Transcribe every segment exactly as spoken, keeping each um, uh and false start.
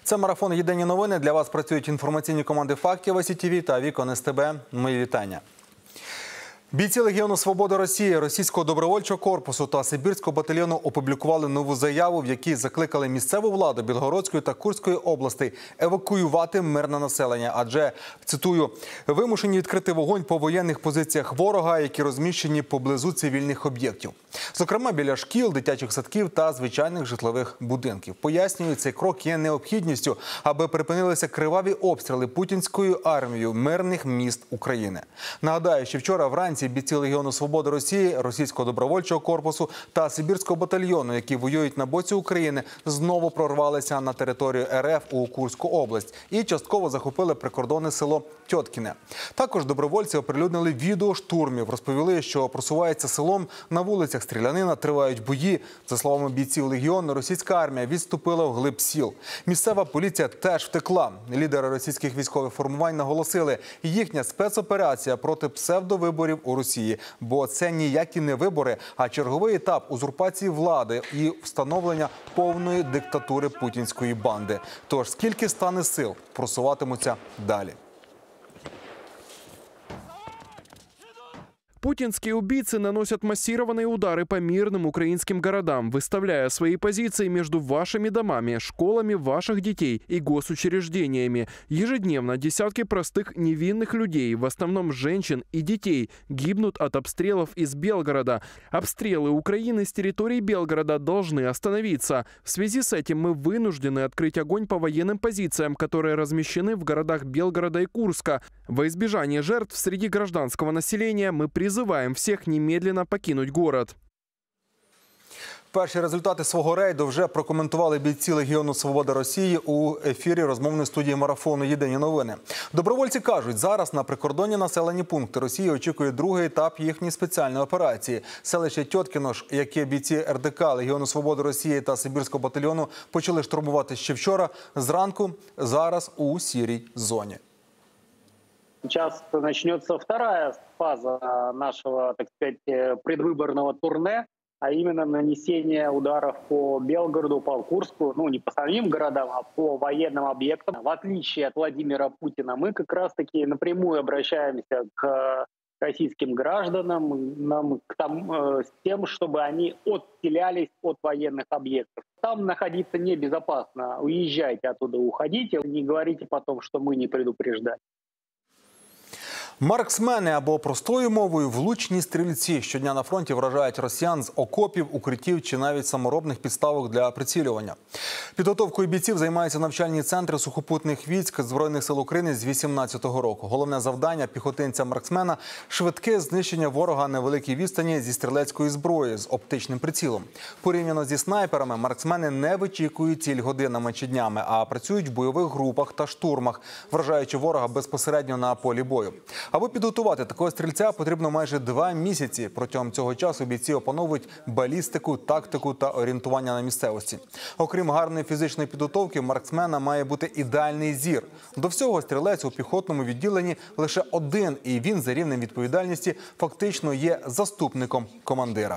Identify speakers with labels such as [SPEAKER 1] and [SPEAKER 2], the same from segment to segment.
[SPEAKER 1] Це марафон «Єдині новини». Для вас працюють інформаційні команди «Фактів», СІ Ті Ві та «Вікон СТБ». Мої вітання. Бійці Легіону Свободи Росії, Російського добровольчого корпусу та Сибірського батальйону опублікували нову заяву, в якій закликали місцеву владу Білгородської та Курської областей евакуювати мирне населення. Адже, цитую, вимушені відкрити вогонь по воєнних позиціях ворога, які розміщені поблизу цивільних об'єктів. Зокрема, біля шкіл, дитячих садків та звичайних житлових будинків. Пояснюють, цей крок є необхідністю, аби припинилися криваві обстріли путінською армією мирних міст України. Нагадаю, що вчора вранці бійці Легіону Свободи Росії, Російського добровольчого корпусу та Сибірського батальйону, які воюють на боці України, знову прорвалися на територію Ер Еф у Курську область і частково захопили прикордонне село Тьоткіне. Також добровольці оприлюднили відео штурмів, розповіли, що просуваються селом, на вулицях стрілянина, тривають бої. За словами бійців Легіону, російська армія відступила вглиб сіл. Місцева поліція теж втекла. Лідери російських військових формувань наголосили, їхня спецоперація проти псевдовиборів у Росії, бо це ніякі не вибори, а черговий етап узурпації влади і встановлення повної диктатури путінської банди. Тож скільки стане сил, просуватимуться далі.
[SPEAKER 2] Путинские убийцы наносят массированные удары по мирным украинским городам, выставляя свои позиции между вашими домами, школами ваших детей и госучреждениями. Ежедневно десятки простых невинных людей, в основном женщин и детей, гибнут от обстрелов из Белгорода. Обстрелы Украины с территории Белгорода должны остановиться. В связи с этим мы вынуждены открыть огонь по военным позициям, которые размещены в городах Белгорода и Курска. Во избежание жертв среди гражданского населения мы призываем Призываем всех немедленно покинуть город.
[SPEAKER 1] Перші результати свого рейду вже прокоментували бійці Легіону Свободи Росії у ефірі розмовної студії марафону «Єдині новини». Добровольці кажуть, зараз на прикордонні населені пункти Росії очікує другий етап їхньої спеціальної операції. Селище Тьоткіно, яке бійці Ер Де Ка, Легіону Свободи Росії та Сибірського батальйону почали штурмувати ще вчора, зранку, зараз у сірій зоні.
[SPEAKER 3] Сейчас начнется вторая фаза нашего, так сказать, предвыборного турне, а именно нанесение ударов по Белгороду, по Курску, ну не по самим городам, а по военным объектам. В отличие от Владимира Путина, мы как раз-таки напрямую обращаемся к российским гражданам, нам, к там, с тем, чтобы они отселялись от военных объектов. Там находиться небезопасно, уезжайте оттуда, уходите, не говорите потом, что мы не предупреждали.
[SPEAKER 1] Марксмени або простою мовою влучні стрільці щодня на фронті вражають росіян з окопів, укриттів чи навіть саморобних підставок для прицілювання. Підготовкою бійців займаються навчальні центри сухопутних військ Збройних сил України з вісімнадцятого року. Головне завдання піхотинця-марксмена – швидке знищення ворога на великій відстані зі стрілецької зброї з оптичним прицілом. Порівняно зі снайперами, марксмени не вичікують ціль годинами чи днями, а працюють в бойових групах та штурмах, вражаючи ворога безпосередньо на полі бою. Аби підготувати такого стрільця, потрібно майже два місяці. Протягом цього часу бійці опановують балістику, тактику та орієнтування на місцевості. Окрім гарної фізичної підготовки, в марксмена має бути ідеальний зір. До всього, стрілець у піхотному відділенні лише один, і він за рівнем відповідальності фактично є заступником командира.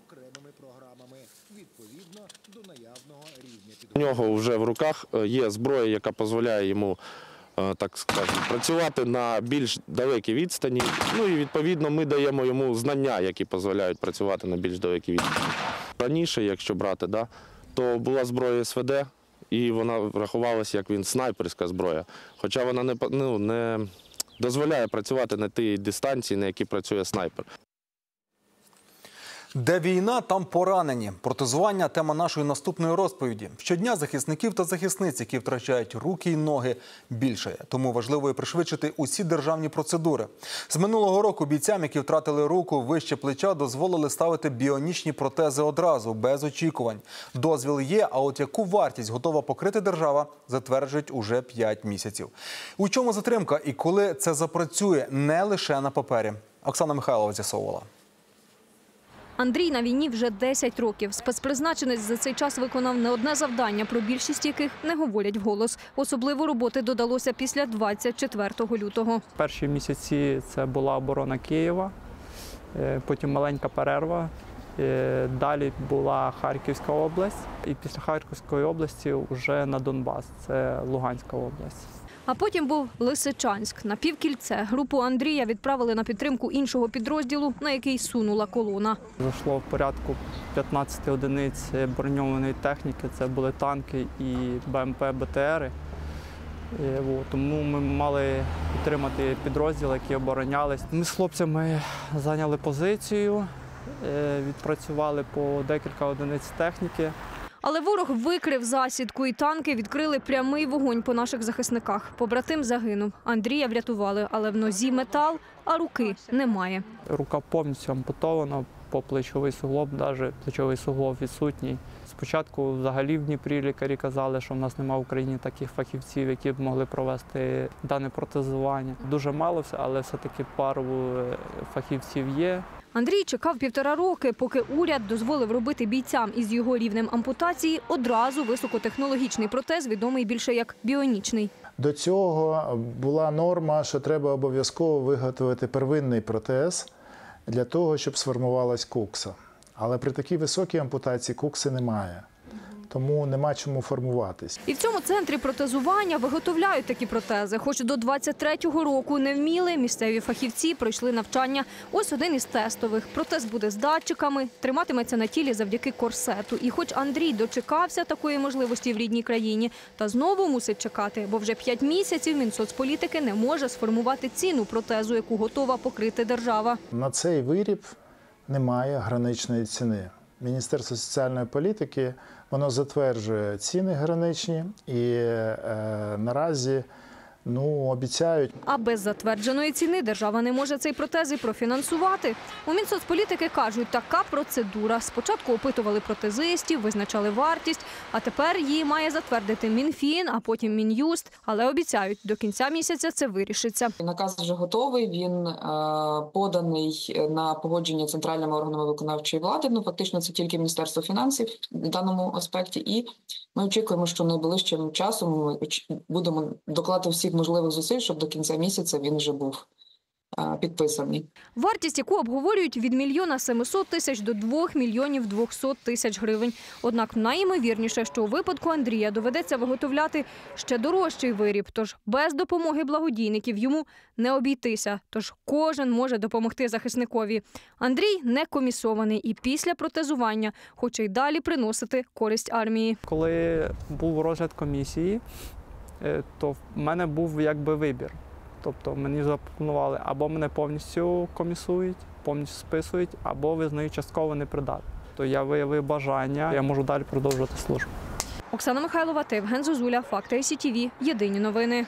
[SPEAKER 4] У нього вже в руках є зброя, яка дозволяє йому, так скажемо, працювати на більш далекій відстані. Ну і відповідно ми даємо йому знання, які дозволяють працювати на більш далекій відстані. Раніше, якщо брати, да, то була зброя Ес Ве Де, і вона рахувалася як він снайперська зброя. Хоча вона не, ну, не дозволяє працювати на тій дистанції, на якій працює снайпер.
[SPEAKER 1] Де війна, там поранені. Протезування – тема нашої наступної розповіді. Щодня захисників та захисниць, які втрачають руки й ноги, більшає. Тому важливо і пришвидшити усі державні процедури. З минулого року бійцям, які втратили руку вище плеча, дозволили ставити біонічні протези одразу, без очікувань. Дозвіл є, а от яку вартість готова покрити держава, затверджують уже п'ять місяців. У чому затримка і коли це запрацює не лише на папері? Оксана Михайлова з'ясовувала.
[SPEAKER 5] Андрій на війні вже десять років. Спецпризначенець за цей час виконав не одне завдання, про більшість яких не говорять вголос. Особливо роботи додалося після двадцять четвертого лютого.
[SPEAKER 6] Перші місяці це була оборона Києва, потім маленька перерва, Е, Далі була Харківська область, і після Харківської області вже на Донбас, це Луганська область.
[SPEAKER 5] А потім був Лисичанськ. На півкільце групу Андрія відправили на підтримку іншого підрозділу, на який сунула колона.
[SPEAKER 6] Зайшло в порядку п'ятнадцяти одиниць броньованої техніки, це були танки і БМП, БТРи. Е, от, Тому ми мали підтримати підрозділ, які оборонялись. Ми з хлопцями зайняли позицію, е, відпрацювали по декілька одиниць техніки.
[SPEAKER 5] Але ворог викрив засідку, і танки відкрили прямий вогонь по наших захисниках. Побратим загинув. Андрія врятували, але в нозі метал, а руки немає.
[SPEAKER 6] Рука повністю ампутована, по плечовий суглоб, навіть плечовий суглоб відсутній. Спочатку взагалі в Дніпрі лікарі казали, що в нас немає в Україні таких фахівців, які б могли провести дане протезування. Дуже мало, але все-таки пару фахівців є.
[SPEAKER 5] Андрій чекав півтора роки, поки уряд дозволив робити бійцям із його рівнем ампутації одразу високотехнологічний протез, відомий більше як біонічний.
[SPEAKER 7] До цього була норма, що треба обов'язково виготовити первинний протез для того, щоб сформувалась кукса. Але при такій високій ампутації кукси немає, тому нема чому формуватись.
[SPEAKER 5] І в цьому центрі протезування виготовляють такі протези. Хоч до двадцять третього року не вміли, місцеві фахівці пройшли навчання. Ось один із тестових. Протез буде з датчиками, триматиметься на тілі завдяки корсету. І хоч Андрій дочекався такої можливості в рідній країні, та знову мусить чекати, бо вже п'ять місяців Мінсоцполітики не може сформувати ціну протезу, яку готова покрити держава.
[SPEAKER 7] На цей виріб немає граничної ціни. Міністерство соціальної політики, воно затверджує ціни граничні і е, наразі ну, обіцяють.
[SPEAKER 5] А без затвердженої ціни держава не може цей протез і профінансувати. У Мінсоцполітики кажуть, така процедура. Спочатку опитували протезистів, визначали вартість, а тепер її має затвердити Мінфін, а потім Мін'юст. Але обіцяють, до кінця місяця це вирішиться.
[SPEAKER 8] Наказ вже готовий, він е, поданий на погодження центральними органами виконавчої влади. Ну, фактично, це тільки Міністерство фінансів в даному аспекті. І ми очікуємо, що найближчим часом ми будемо докладати всіх можливих зусиль, щоб до кінця місяця він вже був а, підписаний.
[SPEAKER 5] Вартість, яку обговорюють, від мільйона семисот тисяч до двох мільйонів двохсот тисяч гривень. Однак найімовірніше, що у випадку Андрія доведеться виготовляти ще дорожчий виріб, тож без допомоги благодійників йому не обійтися. Тож кожен може допомогти захисникові. Андрій не комісований і після протезування хоче й далі приносити користь армії.
[SPEAKER 6] Коли був розгляд комісії, то в мене був якби вибір. Тобто мені запропонували або мене повністю комісують, повністю списують, або визнають частково непридатним. То я виявив бажання, я можу далі продовжувати службу.
[SPEAKER 5] Оксана Михайлова та Євген Зозуля. Факти ай сі ті ві. Єдині новини.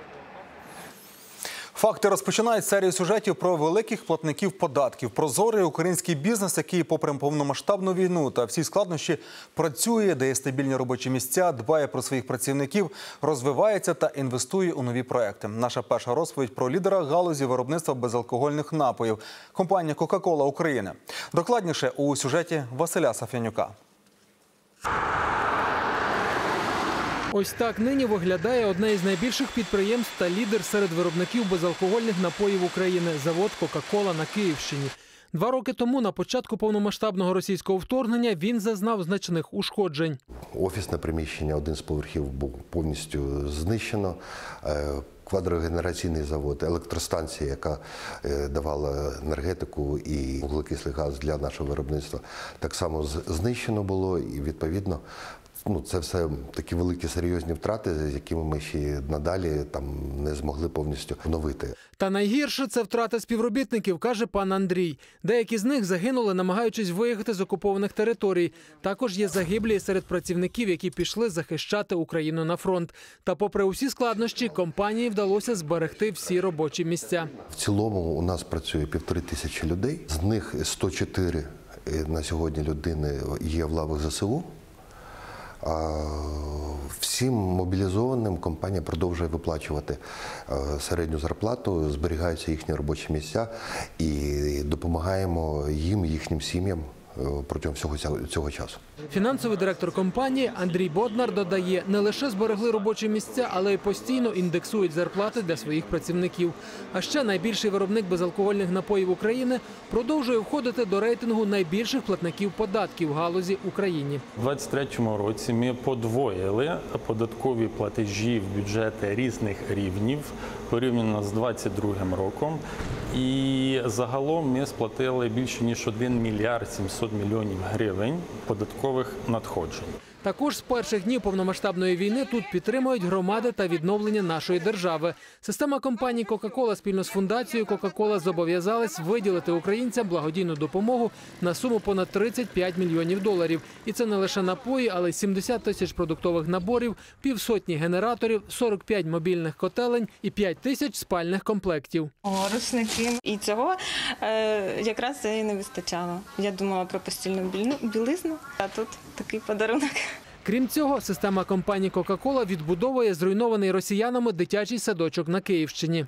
[SPEAKER 1] Факти розпочинають серію сюжетів про великих платників податків. Прозорий український бізнес, який попри повномасштабну війну та всі складнощі працює, дає стабільні робочі місця, дбає про своїх працівників, розвивається та інвестує у нові проекти. Наша перша розповідь про лідера галузі виробництва безалкогольних напоїв – компанія «Кока-Кола України». Докладніше у сюжеті Василя Сафянюка.
[SPEAKER 9] Ось так нині виглядає одне із найбільших підприємств та лідер серед виробників безалкогольних напоїв України – завод «Кока-Кола» на Київщині. Два роки тому, на початку повномасштабного російського вторгнення, він зазнав значних ушкоджень.
[SPEAKER 10] Офісне приміщення, один з поверхів був повністю знищено. Квадрогенераційний завод, електростанція, яка давала енергетику і вуглекислий газ для нашого виробництва, так само знищено було і, відповідно, ну, це все такі великі серйозні втрати, з якими ми ще надалі там не змогли повністю оновити.
[SPEAKER 9] Та найгірше – це втрата співробітників, каже пан Андрій. Деякі з них загинули, намагаючись виїхати з окупованих територій. Також є загиблі серед працівників, які пішли захищати Україну на фронт. Та попри усі складнощі, компанії вдалося зберегти всі робочі місця.
[SPEAKER 10] В цілому у нас працює півтори тисячі людей. З них сто чотири на сьогодні людини є в лавах зе се у. Всім мобілізованим компанія продовжує виплачувати середню зарплату, зберігаються їхні робочі місця і допомагаємо їм, їхнім сім'ям протягом всього цього часу.
[SPEAKER 9] Фінансовий директор компанії Андрій Боднар додає, не лише зберегли робочі місця, але й постійно індексують зарплати для своїх працівників. А ще найбільший виробник безалкогольних напоїв України продовжує входити до рейтингу найбільших платників податків в галузі Україні.
[SPEAKER 11] У двадцять третьому році ми подвоїли податкові платежі в бюджети різних рівнів порівняно з двадцять другим роком. І загалом ми сплатили більше ніж один мільярд сімсот мільйонів гривень податкових надходжень.
[SPEAKER 9] Також з перших днів повномасштабної війни тут підтримують громади та відновлення нашої держави. Система компанії «Кока-Кола» спільно з фундацією «Кока-Кола» зобов'язалась виділити українцям благодійну допомогу на суму понад тридцять п'ять мільйонів доларів. І це не лише напої, але й сімдесят тисяч продуктових наборів, півсотні генераторів, сорок п'ять мобільних котелень і п'ять тисяч спальних комплектів.
[SPEAKER 12] О, рушники. І цього е, якраз і не вистачало. Я думала про постільну білизну, а тут такий подарунок.
[SPEAKER 9] Крім цього, система компанії «Кока-Кола» відбудовує зруйнований росіянами дитячий садочок на Київщині.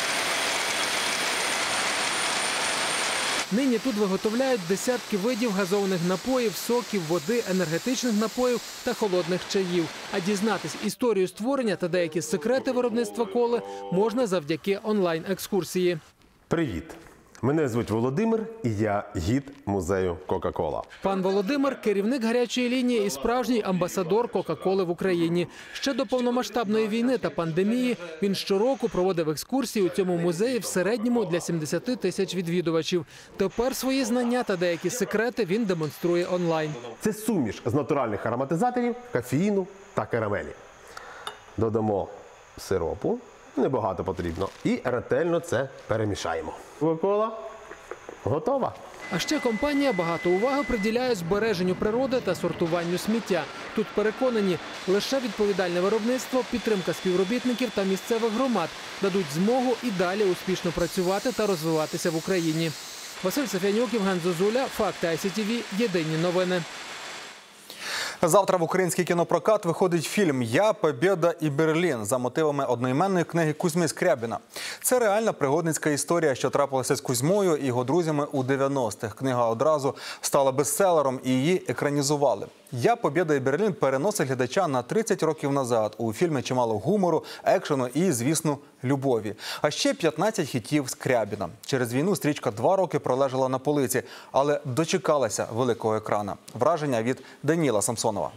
[SPEAKER 9] Нині тут виготовляють десятки видів газованих напоїв, соків, води, енергетичних напоїв та холодних чаїв. А дізнатись історію створення та деякі секрети виробництва коли можна завдяки онлайн-екскурсії.
[SPEAKER 13] Привіт! Мене звуть Володимир і я гід музею Кока-Кола.
[SPEAKER 9] Пан Володимир – керівник гарячої лінії і справжній амбасадор Кока-Коли в Україні. Ще до повномасштабної війни та пандемії він щороку проводив екскурсії у цьому музеї в середньому для сімдесят тисяч відвідувачів. Тепер свої знання та деякі секрети він демонструє онлайн.
[SPEAKER 13] Це суміш з натуральних ароматизаторів, кофеїну та карамелі. Додамо сиропу. Небагато потрібно. І ретельно це перемішаємо. Кока-Кола готова.
[SPEAKER 9] А ще компанія багато уваги приділяє збереженню природи та сортуванню сміття. Тут переконані, лише відповідальне виробництво, підтримка співробітників та місцевих громад дадуть змогу і далі успішно працювати та розвиватися в Україні. Василь Сафянюк, Євген Зозуля, Факти ай сі ті ві, Єдині новини.
[SPEAKER 1] Завтра в український кінопрокат виходить фільм «Я, Побєда і Берлін» за мотивами одноіменної книги Кузьми Скрябіна. Це реальна пригодницька історія, що трапилася з Кузьмою і його друзями у дев'яностих. Книга одразу стала бестселером і її екранізували. «Я, Побєда і Берлін» переносить глядача на тридцять років назад. У фільмі чимало гумору, екшену і, звісно, любові. А ще п'ятнадцять хітів Скрябіна. Через війну стрічка два роки пролежала на полиці, але дочекалася великого екрана. Враження від Даніла Самсонова.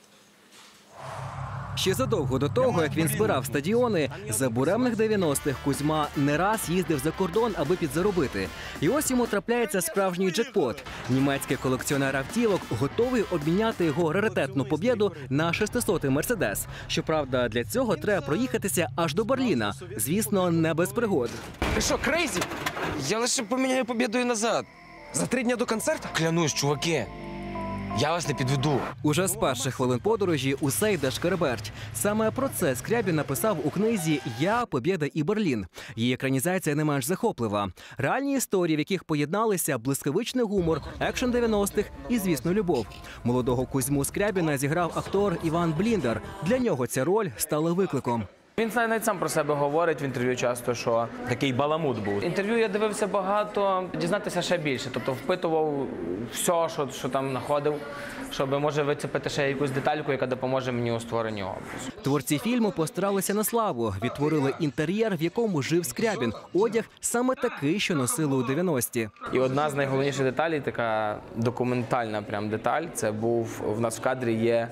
[SPEAKER 14] Ще задовго до того, як він збирав стадіони, за буремних дев'яностих Кузьма не раз їздив за кордон, аби підзаробити. І ось йому трапляється справжній джекпот. Німецький колекціонер автівок готовий обміняти його раритетну «Побєду» на шестисотий «Мерседес». Щоправда, для цього треба проїхатися аж до Берліна. Звісно, не без пригод.
[SPEAKER 15] Ти що, крейзі? Я лише поміняю «Побєду» і назад. За три дні до концерту? Клянусь, чуваки. Я вас не підведу.
[SPEAKER 14] Уже з перших хвилин подорожі усе йде шкереберть. Саме про це Скрябін написав у книзі «Я, Побєда і Берлін». Її екранізація не менш захоплива. Реальні історії, в яких поєдналися блискавичний гумор, екшен дев'яностих і, звісно, любов. Молодого Кузьму Скрябіна зіграв актор Іван Бліндер. Для нього ця роль стала викликом.
[SPEAKER 16] Він навіть сам про себе говорить в інтерв'ю часто, що такий баламут був. Інтерв'ю я дивився багато, дізнатися ще більше. Тобто впитував все, що, що там знаходив, щоб, може, вицепити ще якусь детальку, яка допоможе мені у створенні образу.
[SPEAKER 14] Творці фільму постаралися на славу. Відтворили інтер'єр, в якому жив Скрябін. Одяг саме такий, що носили у дев'яності.
[SPEAKER 16] І одна з найголовніших деталей, така документальна прям деталь, це був, в нас в кадрі є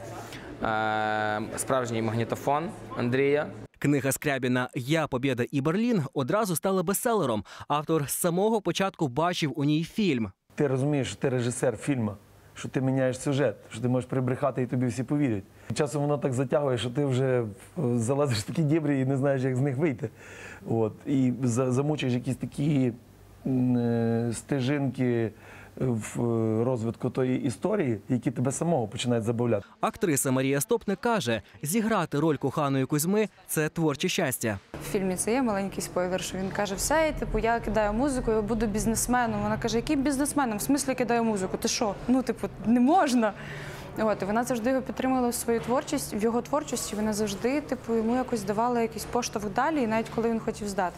[SPEAKER 16] е, справжній магнітофон Андрія.
[SPEAKER 14] Книга Скрябіна «Я, Побєда і Берлін» одразу стала бестселером. Автор з самого початку бачив у ній фільм.
[SPEAKER 17] Ти розумієш, що ти режисер фільму, що ти міняєш сюжет, що ти можеш прибрехати і тобі всі повірять. Часом воно так затягує, що ти вже залазиш в такі дібрі і не знаєш, як з них вийти. От. І замучуєш якісь такі е, стежинки в розвитку тої історії, які тебе самого починають забавляти.
[SPEAKER 14] Актриса Марія Стопник каже, зіграти роль коханої Кузьми – це творче щастя.
[SPEAKER 18] В фільмі це є маленький спойлер, що він каже, все, типу, я кидаю музику, я буду бізнесменом. Вона каже, яким бізнесменом? В смислі кидаю музику? Ти що? Ну, типу, не можна. От, і вона завжди його підтримувала в свою творчість, в його творчості. Вона завжди, типу, йому якось давала якийсь поштовх далі, і навіть коли він хотів здатися.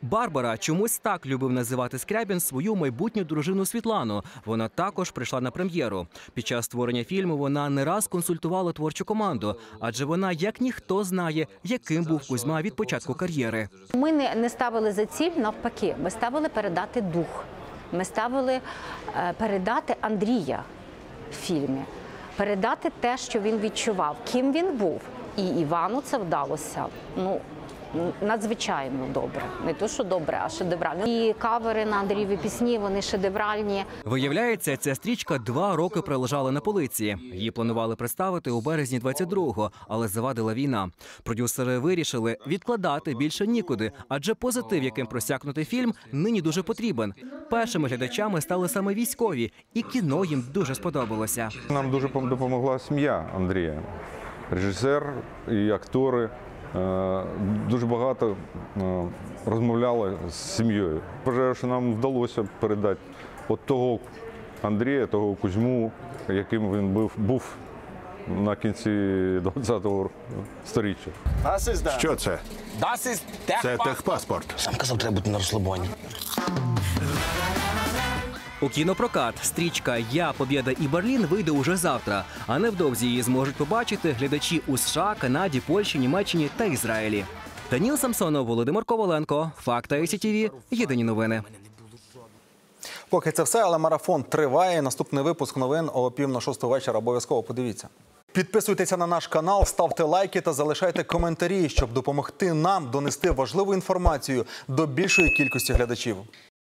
[SPEAKER 14] Барбара чомусь так любив називати Скрябін свою майбутню дружину Світлану. Вона також прийшла на прем'єру. Під час створення фільму вона не раз консультувала творчу команду, адже вона, як ніхто, знає, яким був Кузьма від початку кар'єри.
[SPEAKER 19] Ми не, не ставили за ціль, навпаки, ми ставили передати дух. Ми ставили е, передати Андрія в фільмі, передати те, що він відчував, ким він був. І Івану це вдалося, ну, надзвичайно добре. Не то, що добре, а шедеврально. І кавери на Андрієві пісні, вони шедевральні.
[SPEAKER 14] Виявляється, ця стрічка два роки пролежала на полиці. Її планували представити у березні двадцять другого, але завадила війна. Продюсери вирішили відкладати більше нікуди, адже позитив, яким просякнутий фільм, нині дуже потрібен. Першими глядачами стали саме військові, і кіно їм дуже сподобалося.
[SPEAKER 20] Нам дуже допомогла сім'я Андрія. Режисер і актори дуже багато розмовляли з сім'єю. Вважаю, що нам вдалося передати от того Андрія, того Кузьму, яким він був, був на кінці двадцятого сторіччя.
[SPEAKER 21] Що це? Це техпаспорт.
[SPEAKER 15] Сам казав, треба бути на розслабоні.
[SPEAKER 14] У кінопрокат стрічка «Я, Побєда і Берлін» вийде уже завтра, а невдовзі її зможуть побачити глядачі у США, Канаді, Польщі, Німеччині та Ізраїлі. Даніл Самсонов, Володимир Коваленко, Факт ай сі ті ві, єдині новини.
[SPEAKER 1] Поки це все, але марафон триває. Наступний випуск новин о пів на шосту вечора. Обов'язково подивіться. Підписуйтеся на наш канал, ставте лайки та залишайте коментарі, щоб допомогти нам донести важливу інформацію до більшої кількості глядачів.